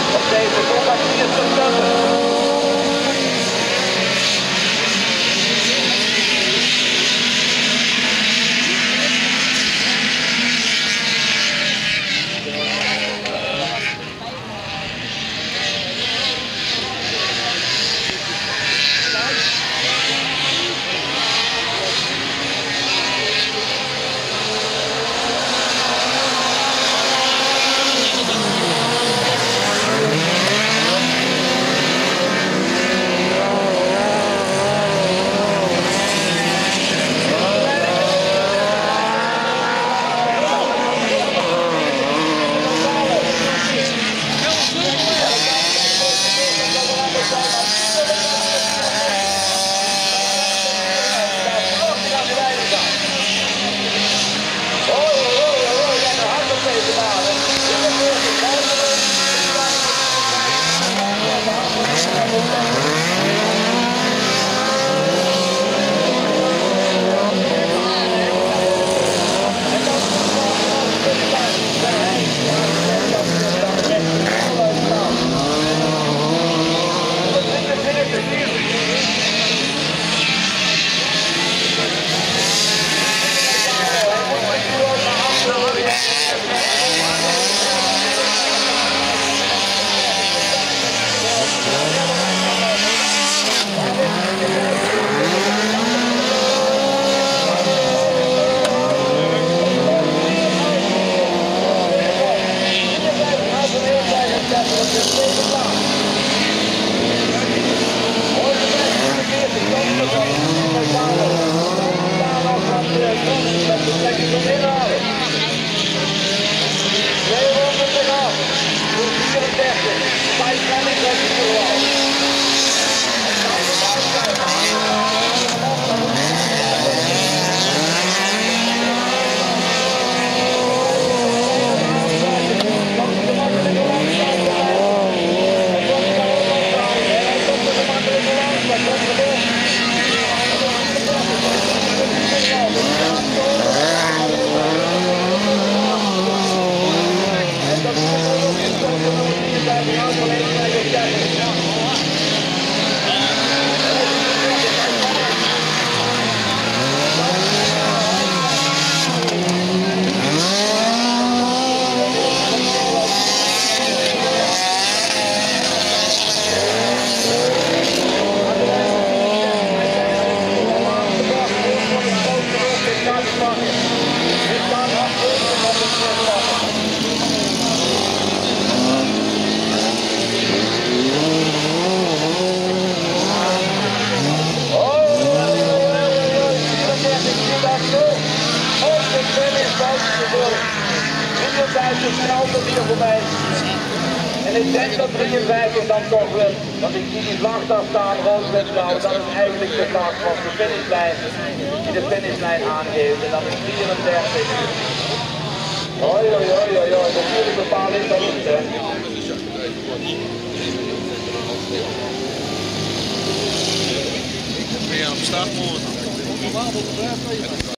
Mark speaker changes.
Speaker 1: op deze zondag 4 september. En ik denk dat 53 dan toch wel, want ik zie die vlag daar staan, rood-wit blauw, dat is eigenlijk de vlag van de finishlijn, die de finishlijn aangeeft. En dat is 34. Hoi, hoi, hoi, hoi, hoi, natuurlijk bepaald is dat niet, hè.
Speaker 2: Ik ben op start morgen.